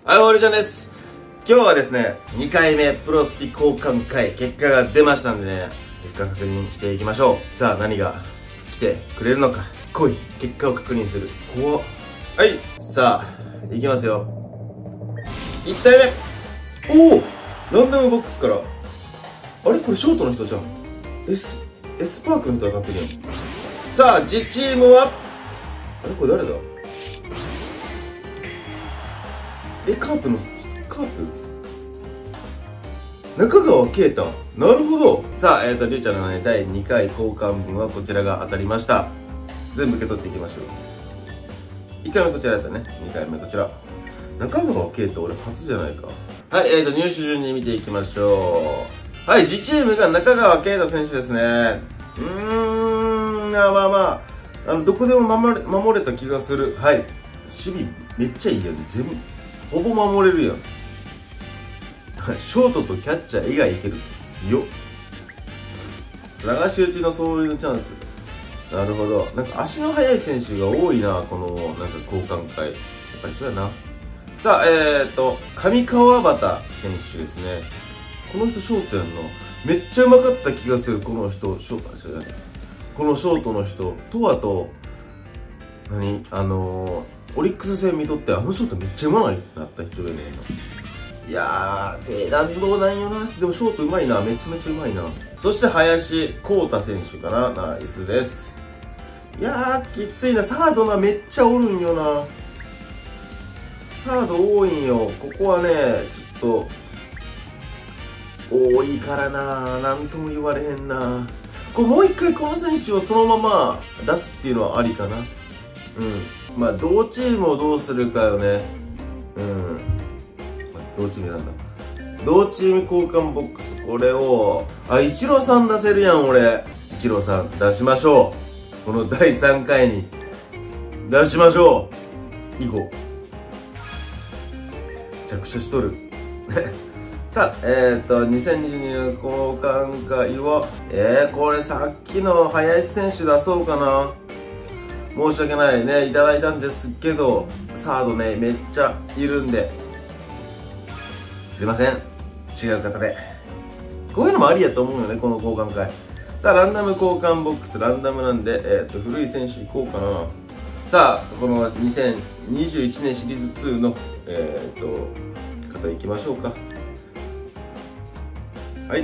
はい、おりちゃんです。今日はですね、2回目プロスピ交換会、結果が出ましたんでね、結果確認していきましょう。さあ、何が来てくれるのか。来い。結果を確認する。怖っ。はい。さあ、いきますよ。1体目。おお、ランダムボックスから。あれこれショートの人じゃん。S パークの人が勝ってるやん。さあ、自チームは、あれこれ誰だ。カープ中川圭太。なるほど。さあ、りゅうちゃんのね、第2回交換分はこちらが当たりました。全部受け取っていきましょう。1回目こちらだったね。2回目こちら。中川圭太、俺初じゃないか。はい、入手順に見ていきましょう。はい、自チームが中川圭太選手ですね。どこでも守れた気がする。はい。守備めっちゃいいよね。ほぼ守れるやん。ショートとキャッチャー以外いける。強っ。流し打ちの走塁のチャンス。なるほど。なんか足の速い選手が多いな、このなんか交換会。やっぱりそうやな。さあ、上川端選手ですね。この人ショートやんな。めっちゃうまかった気がする。この人、このショートの人と、あと、オリックス戦見とって、あのショートめっちゃうまないってなった人やねんな。いやー、低弾道なんよな。でもショートうまいな。めちゃめちゃうまいな。そして林光太選手かな。ナイスです。いやー、きついな。サードな、めっちゃおるんよな。サード多いんよ。ここはね、ちょっと、多いからな。なんとも言われへんな。もう一回この選手をそのまま出すっていうのはありかな。まあ、同チームをどうするかよね。同チームなんだ。同チーム交換ボックス、これを、イチローさん出せるやん、俺。イチローさん出しましょう。この第3回に出しましょう。以後。着手しとる。さあ、2022年交換会は、これさっきの林選手出そうかな。申し訳ないね、いただいたんですけど、サードね、めっちゃいるんで、すいません、違う方で。こういうのもありやと思うよね、この交換会。さあ、ランダム交換ボックス、ランダムなんで、古い選手いこうかな。さあ、この2021年シリーズ2の、方いきましょうか。はい。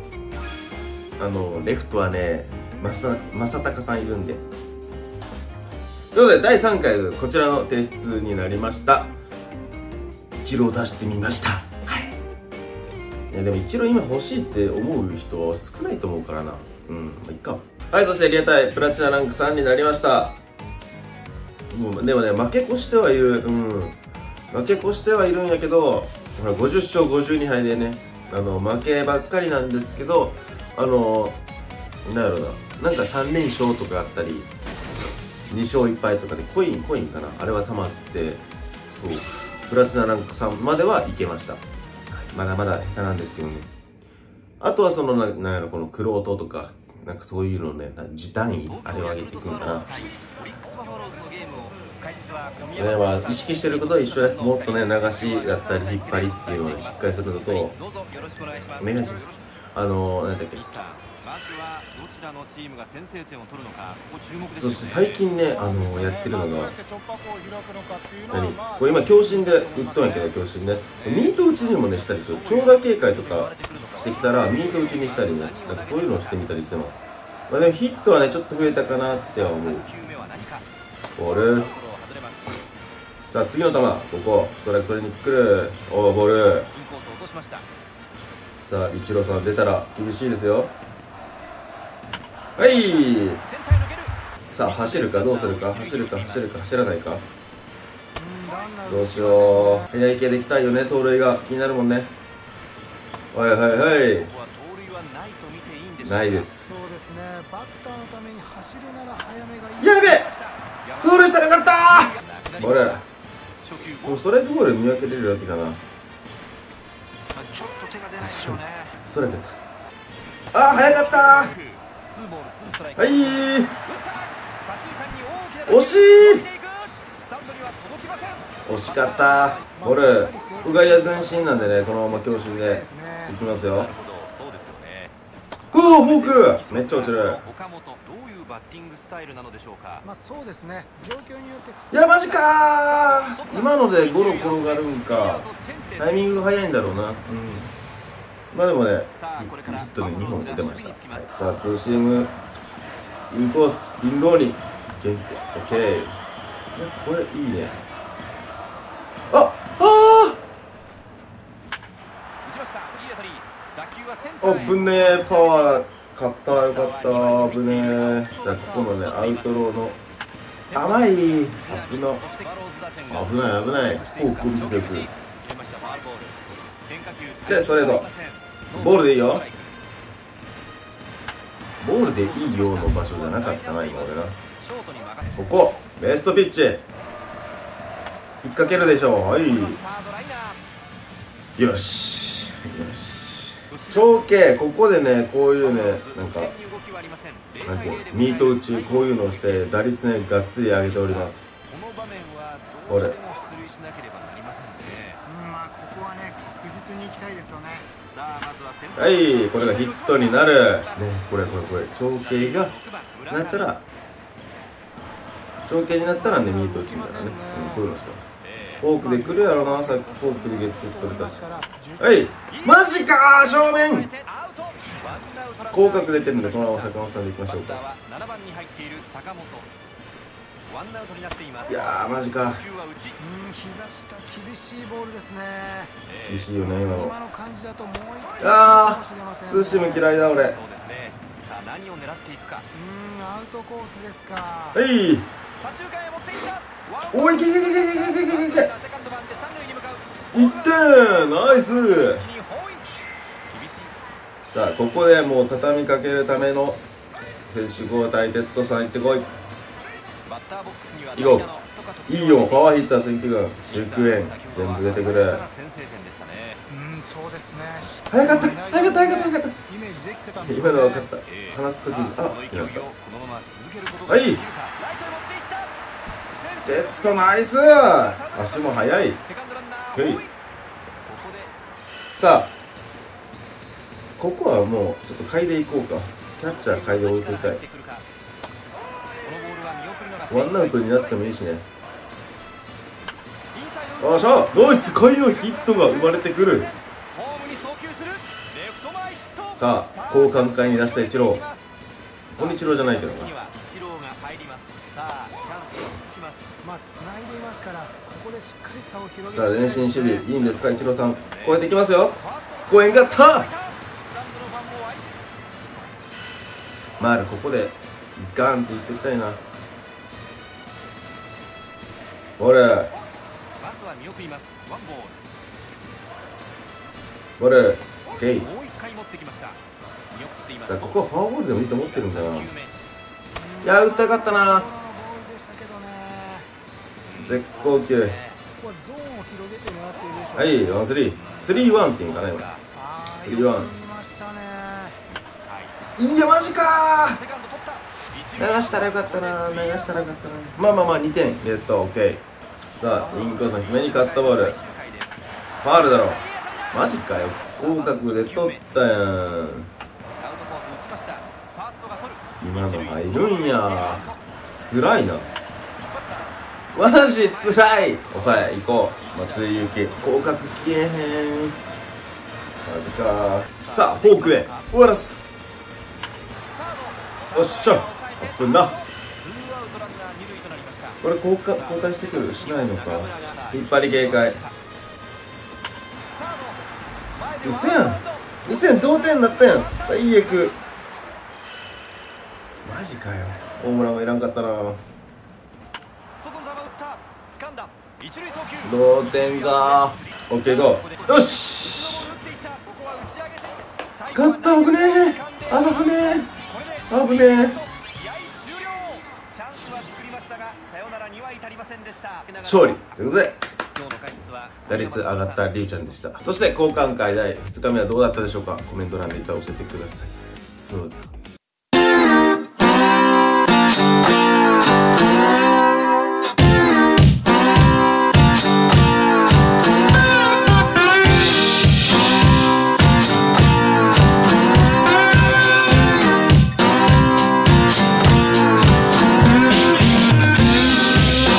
レフトはね、正隆さんいるんで。ということで、第3回はこちらの提出になりました。イチロー出してみました。はい。いや、でもイチロー今欲しいって思う人少ないと思うからな。まあ、いっか。はい、そしてありがたいプラチナランク3になりました。でもね、負け越してはいる。負け越してはいるんやけど、ほら、50勝52敗でね、負けばっかりなんですけど、なんやろな、なんか3連勝とかあったり、2勝1敗とかでコインかな、あれは溜まって、そう、プラチナランク3まではいけました。まだまだ下手なんですけどね。あとはなんやろ、このクロートとか、なんかそういうのね、段位、あれを上げていくんかな。意識してることは一緒で、もっとね、流しだったり引っ張りっていうのをしっかりするのと、お願いします。なんだっけ。そして最近ね、やってるのが、これ今、強心で売っとんやけど、強心ね。ミート打ちにもね、したりする。長打警戒とかしてきたら、ミート打ちにしたりね、なんかそういうのをしてみたりしてます。まあでもヒットはね、ちょっと増えたかなっては思う。ボール。さあ、次の球、ここ、ストライク取りに来る。ボール。さあ、イチローさん出たら厳しいですよ。はい。さあ、走るかどうするか、走らないか。どうしよう。早い系でいきたいよね、盗塁が気になるもんね。はい。ないです。やべえ、盗塁したらよかったー。ボール。もうストライクボール見分けれるわけかな。ストライクだった。早かったー。はい、惜しい。 惜しかった。ボールうがいや前進なんでね、このまま強振でいきますよ。うお、フォークめっちゃ落ちる。 岡本、どういうバッティングスタイルなのでしょうか。 まあそうですね、状況によって。 いやマジかー。今のでゴロ転がるんか。タイミングが早いんだろうな。まあでもね、ヒットで2本打てました。はい、さあツーシームインコースインローに限定。オッケー。いやこれいいね。ぶねえ、パワー勝った、よかった、ぶねえ。ここのね、アウトローの甘い、危ない、危ない、フォークを見せていく。で、ストレート、ボールでいいよ、ボールでいいよの場所じゃなかったな、今俺な。ここ、ベストピッチ、引っ掛けるでしょう、はい、よし、よし。長径、ここでね、こういうね、なんか、なんていうの、ミート打ち、こういうのをして、打率ね、がっつり上げております。これ。 まあ、ここはね、確実に行きたいですよね。 はい、これがヒットになる。ね、これ、長径がなったら、長径になったらね、ミート打ちみたいなね、こういうのしてます。フォークで来るやろな、さっきフォークでゲッツー取れたし。はい、マジかー、正面広角出てるんで、このまま坂本さんでいきましょうか。いやー、マジか。 膝下厳しいボールですね。 厳しいよね、今の。 今の感じだともう一あー、ツーシーム嫌いだ、俺。 そうですね。さあ、何を狙っていくか。 アウトコースですか。 はい。おい、いけいけいけいけいけいけいけいけ。1点、ナイス。さあ、ここでもう畳みかけるための選手交代、テッドさん行ってこい。行こう。いいよ、パワーヒッター選挙が10円全部出てくる。 そうですね。 早かった早かった早かった早かった。今のは分かった。話すときに、あ、はい。テツトナイス。足も速い。さあ、ここはもうちょっと嗅いでいこうか。キャッチャー嗅いで置いておきたい。ワンアウトになってもいいしね。よっしゃ、ナイス、下位のヒットが生まれてくる。さあ、交換会に出したイチロー。こんにちろじゃないけどね。さあ、前進守備いいんですか、イチローさん。超えていきますよ。超えんかった。マール、ここでガンっていっておきたいな。ボール、ボール、オッケー。さあ、ここはフォアボールでもいいと思ってるんだな。いや、打ったかったな。絶好球。はい、ワンスリー、スリーワンっていうんかな、今。スリーワン。いや、マジかー。流したらよかったな、流したらよかったな。まあまあまあ、2点ゲット、オッケー。さあ、インコースの決めにカットボール。ファウルだろ。マジかよ。広角で取ったやん。今の入るんや。つらいな。マジつらい。抑え、行こう。松井裕樹。広角消えへん。マジか。さあ、フォークへ。終わらす。よっしゃ。危んな。これ交代してくるしないのか。引っ張り警戒。うそやん。2000同点になったやん。最悪。マジかよ。ホームランもいらんかったな。同点か。オッケーゴー。よし。勝った。危ねえ。危ねえ。危ねえ。勝利ということで、打率上がったりゅうちゃんでした。そして交換会第2日目はどうだったでしょうか。コメント欄で教えてください。そうだ。